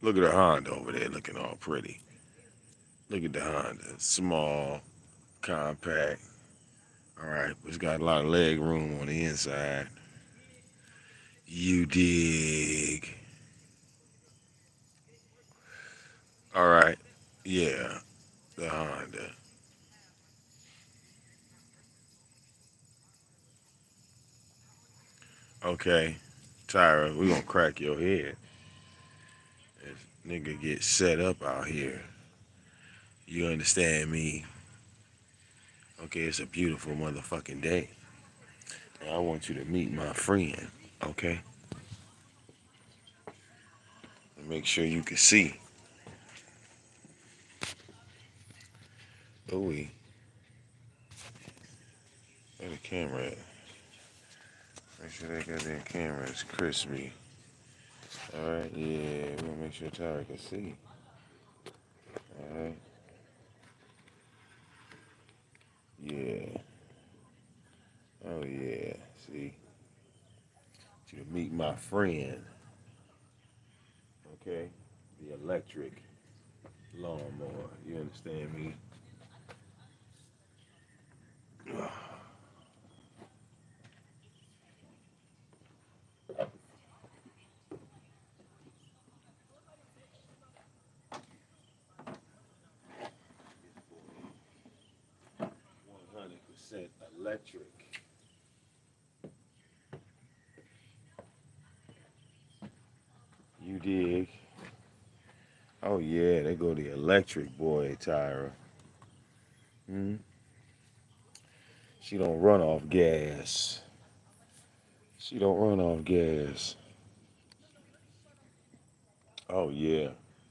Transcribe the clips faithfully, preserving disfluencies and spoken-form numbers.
Look at the Honda over there looking all pretty. Look at the Honda. Small, compact. All right, it's got a lot of leg room on the inside. You dig. All right. Yeah, the Honda. Okay, Tyra, we gonna crack your head if nigga get set up out here. You understand me? Okay, it's a beautiful motherfucking day. And I want you to meet my friend, okay? And make sure you can see. Oh, we. Where the camera at? Make sure they got their cameras crispy. Alright, yeah, we gonna make sure Tyra can see. Alright. Yeah. Oh, yeah. See? Want you to meet my friend. Okay? The electric lawnmower. You understand me? one hundred percent electric. You dig? Oh yeah, they go the electric boy, Tyra. Hmm? She don't run off gas. She don't run off gas. Oh yeah.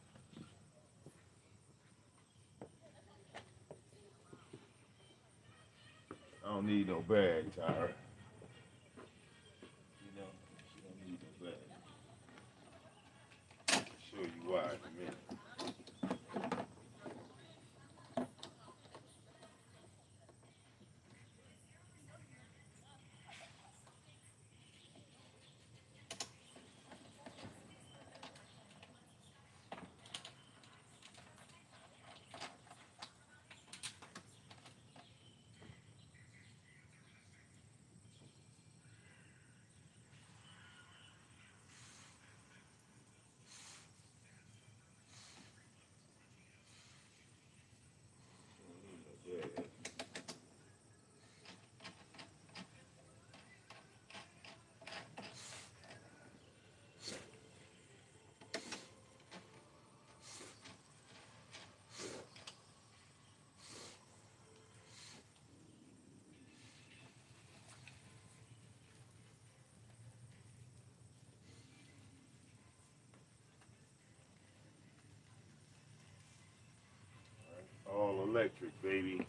I don't need no bag, Tyra. You know, she don't need no bag. I'll show you why in a minute. All electric, baby.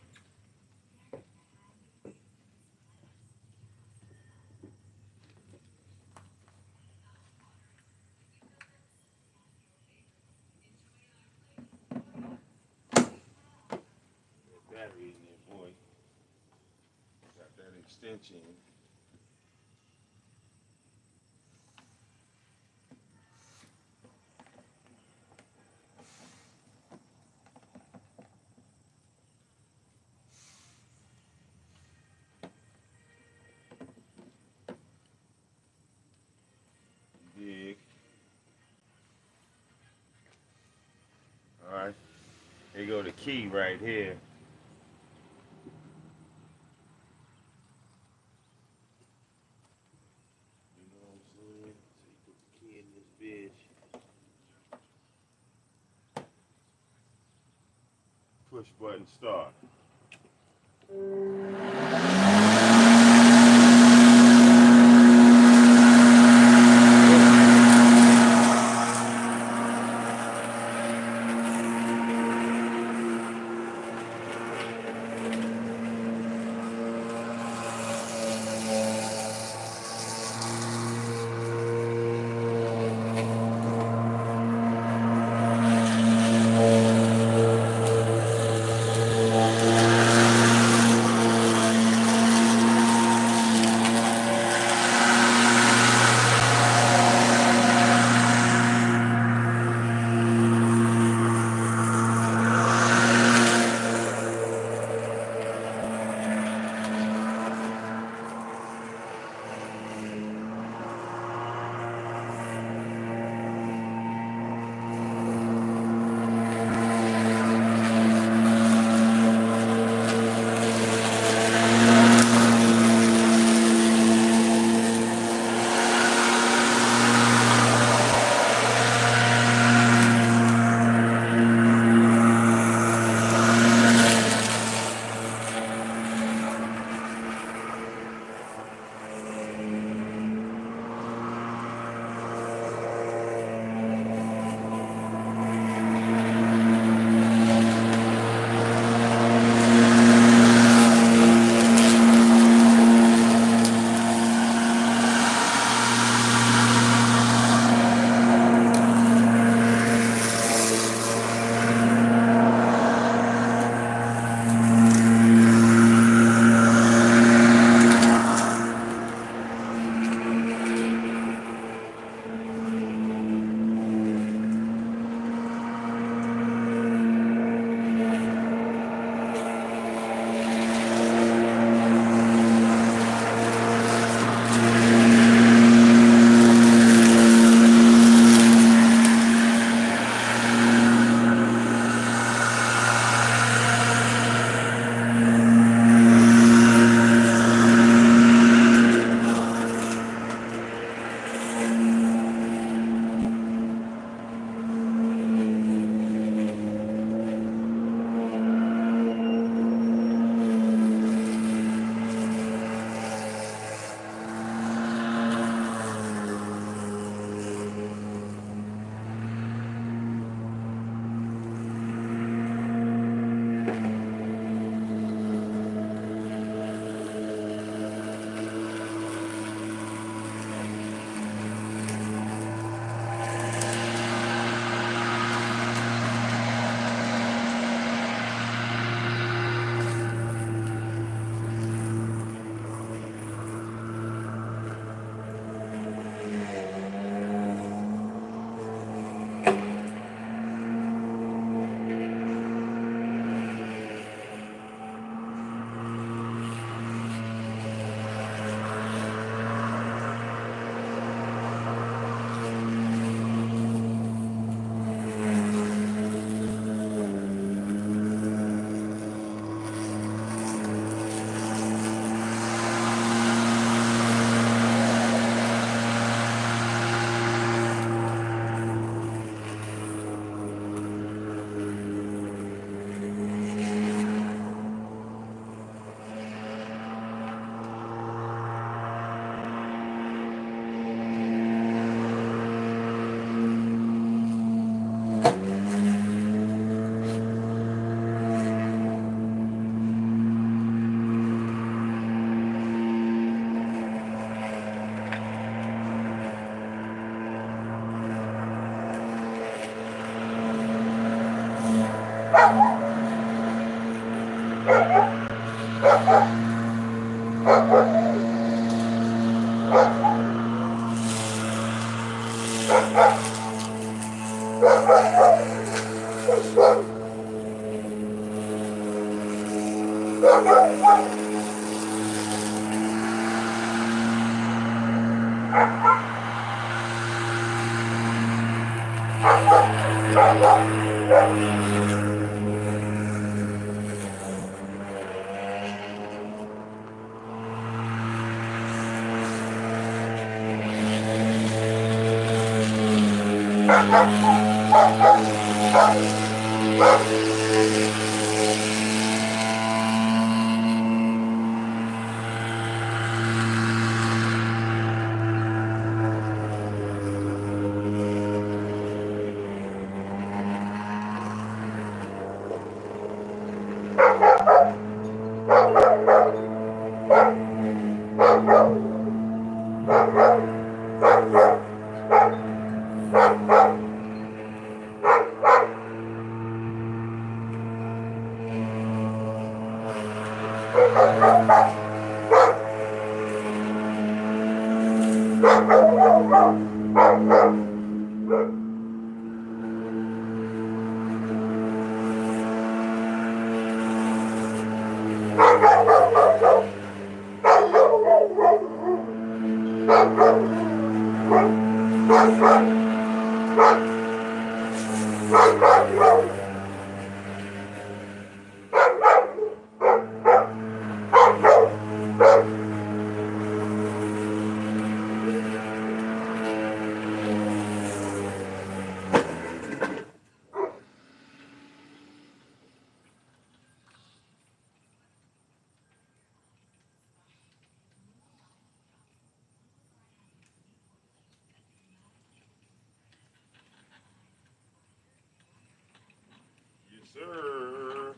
Battery in there, boy. Got that extension. Dig. All right. Here go the key right here. You know what I'm saying? So you put the key in this bitch. Push button start. Sir.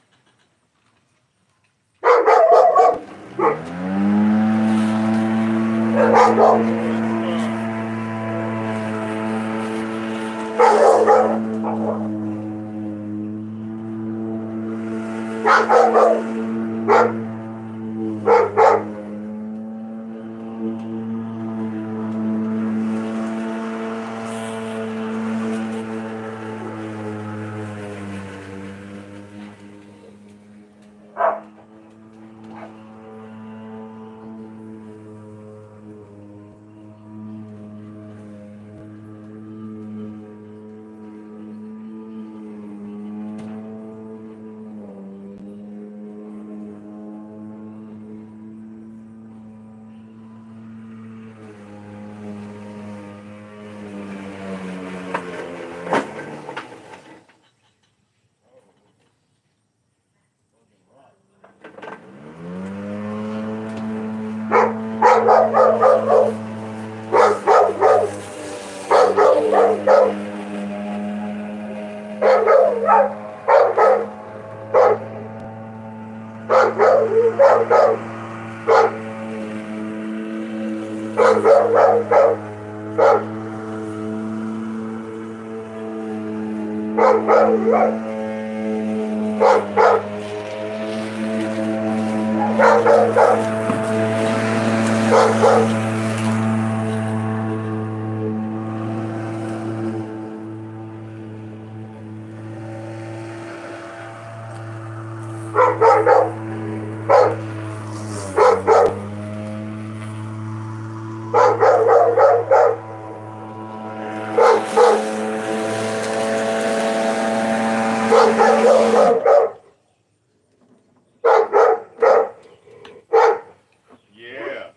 Yeah.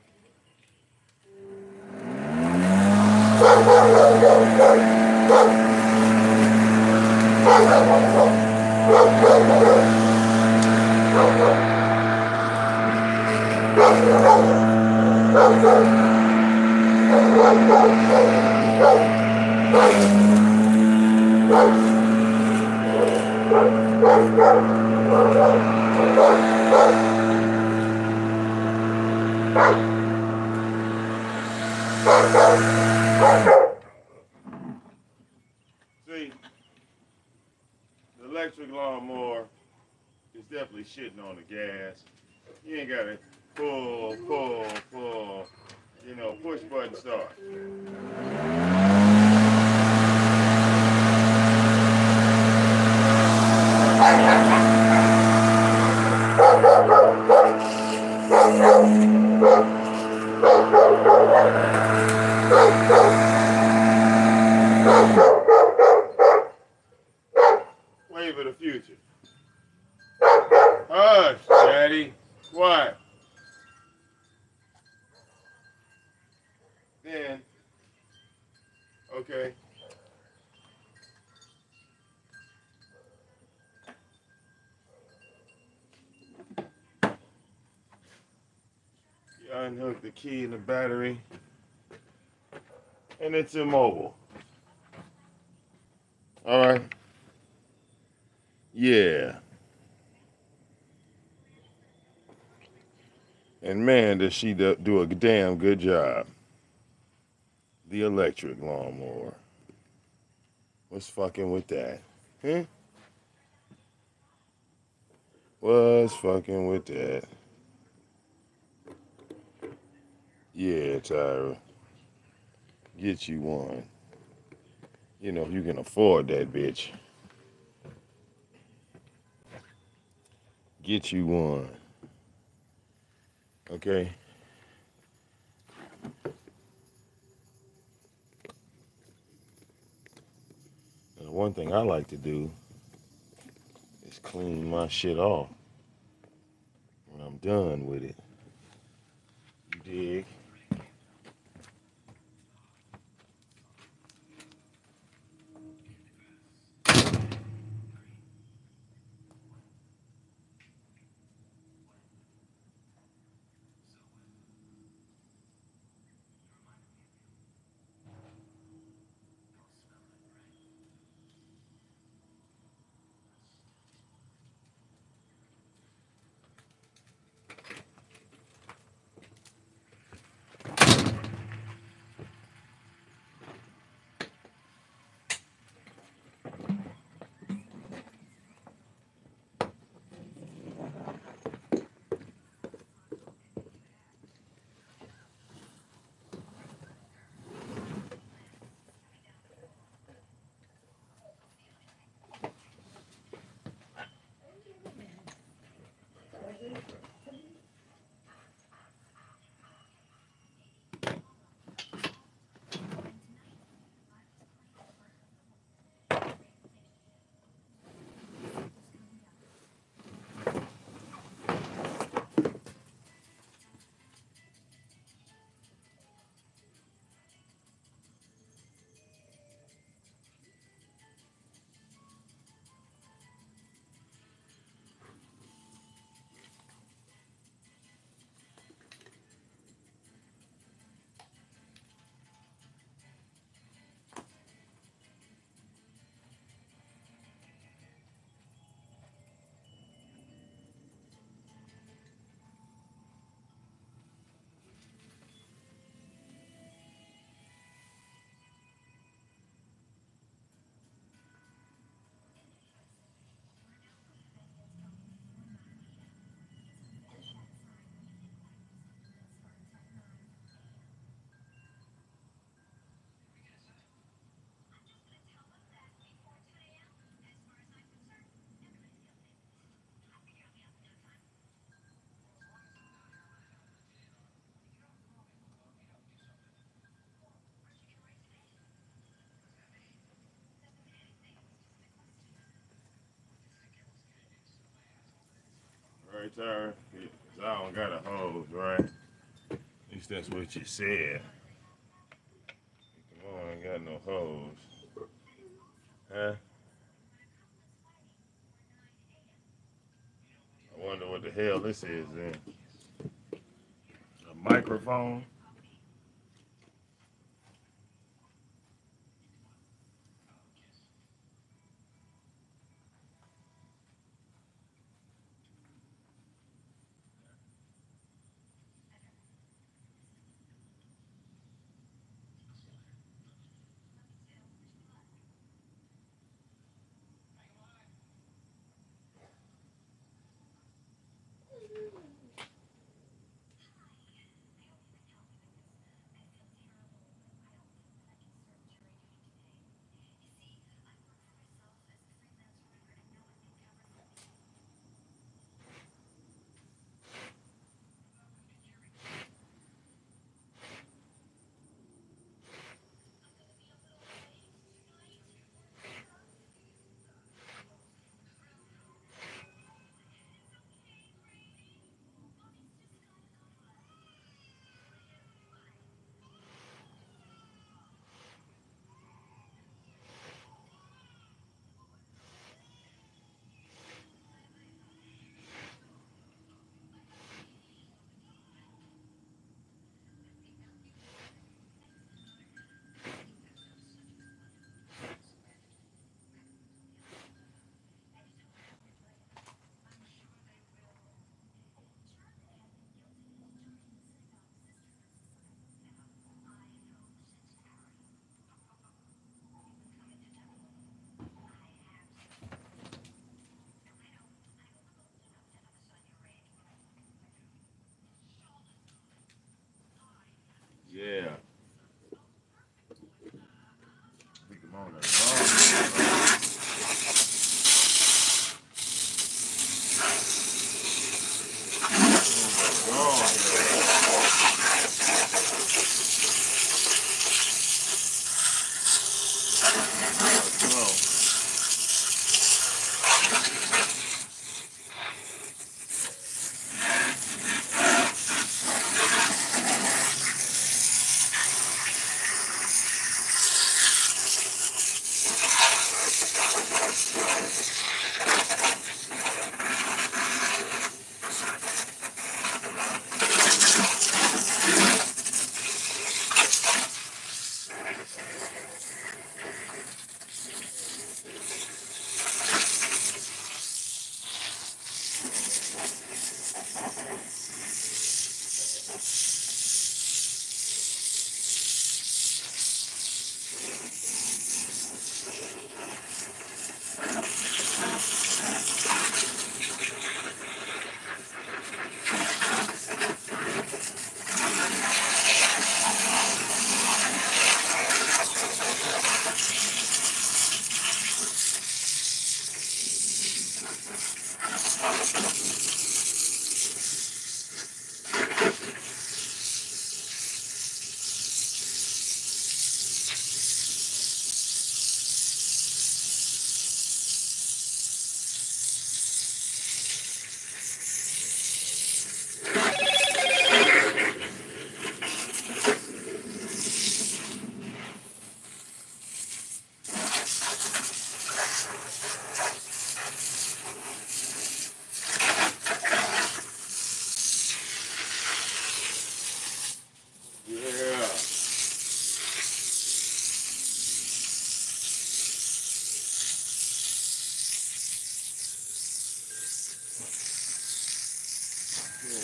See, the electric lawnmower is definitely shitting on the gas. You ain't got to pull, pull, pull, you know, push button start. Wave of the future. Hush, Daddy. What? Then, okay. You unhook the key in the battery, and it's immobile. All right. Yeah. And man, does she do, do a damn good job. The electric lawnmower. What's fucking with that? Huh? What's fucking with that? Yeah, Tyra. Get you one. You know, you can afford that bitch. Get you one. Okay? And the one thing I like to do is clean my shit off when I'm done with it. You dig? Right, Tyra? Cause I don't got a hose, right? At least that's what you said. Come on, I ain't got no hose. Huh? I wonder what the hell this is then. A microphone?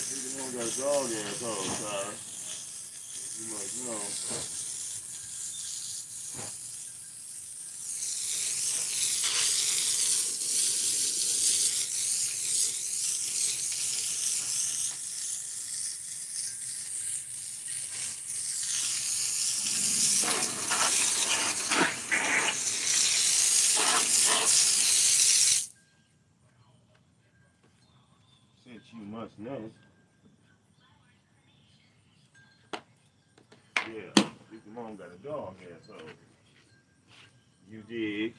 Nigga don't got a dog asshole, Tyra. You must know. Since you must know. Yeah, your mom got a dog asshole. You dig?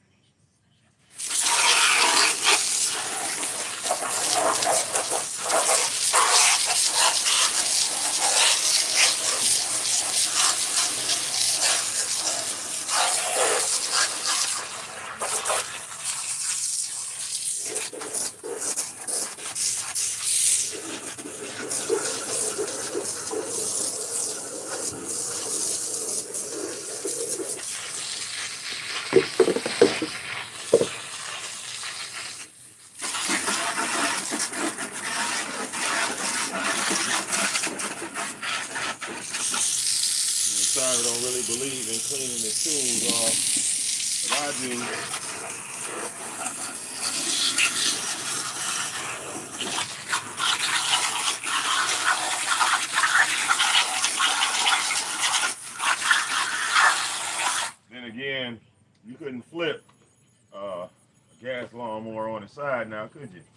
Tyra don't really believe in cleaning his tools off, but I do. Then again, you couldn't flip uh, a gas lawnmower on the side now, could you?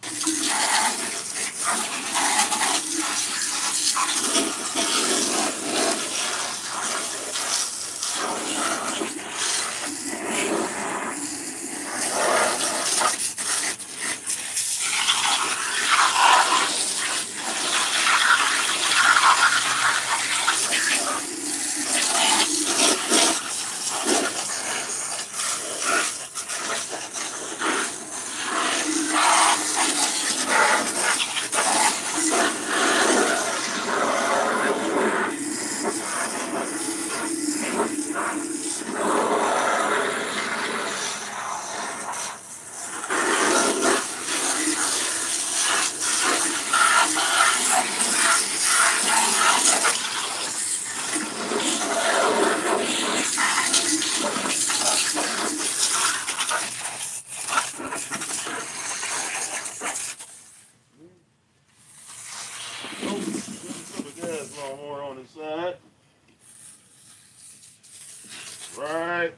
Lawnmower on the side. Right.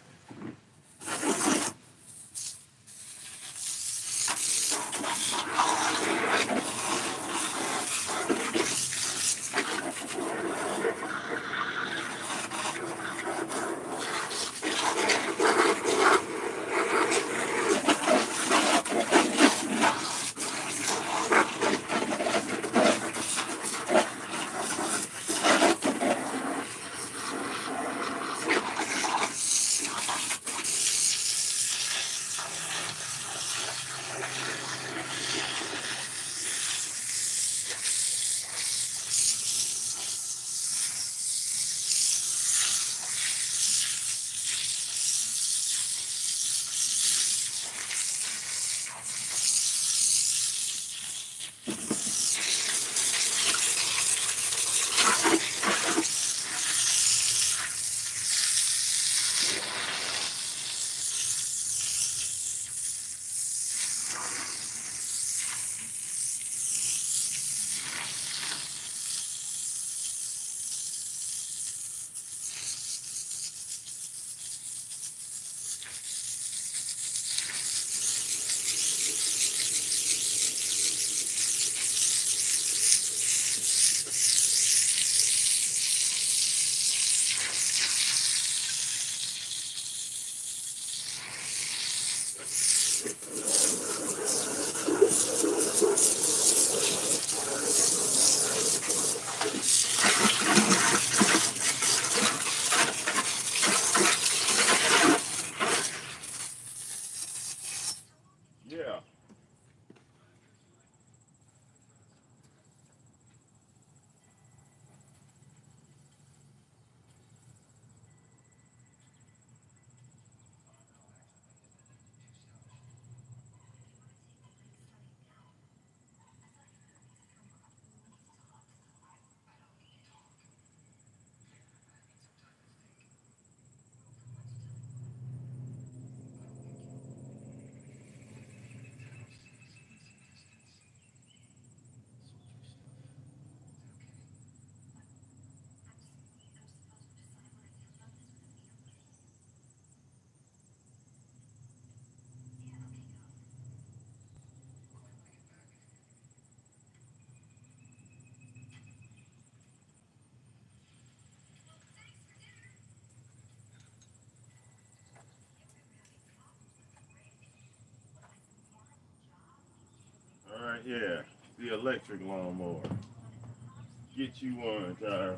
electric lawnmower. Get you one, Tyra.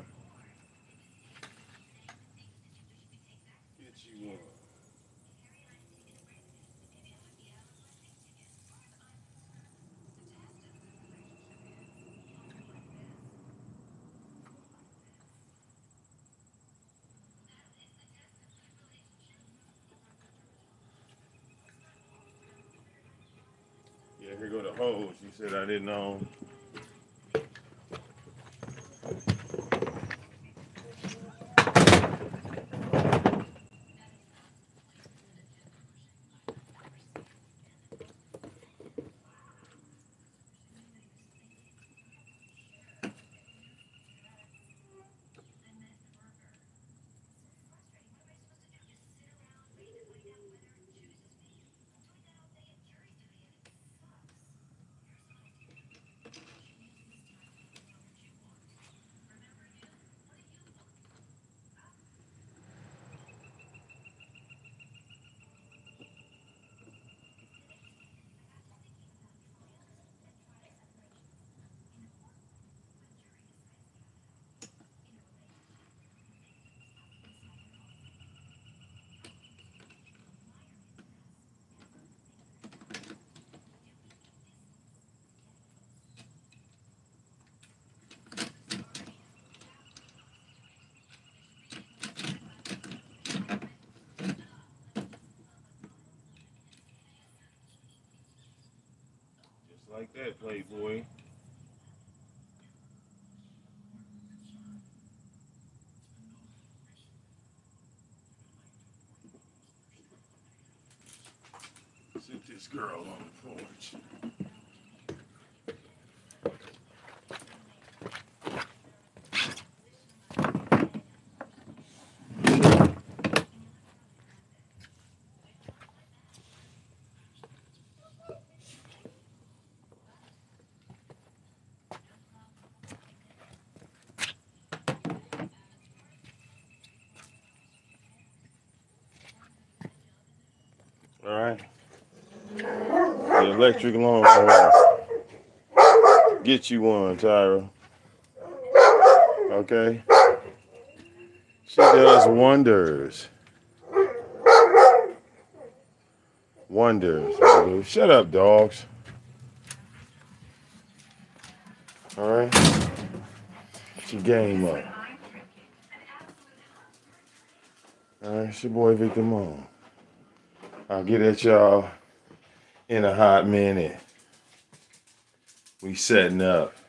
Get you one. Yeah, here go the hose. You said I didn't own. Just like that, Playboy. Sit this girl on the porch. All right. The electric lawnmower. Get you one, Tyra. Okay? She does wonders. Wonders. Baby. Shut up, dogs. All right? She game up. All right, it's your boy Victor Moon. I'll get at y'all in a hot minute. We setting up.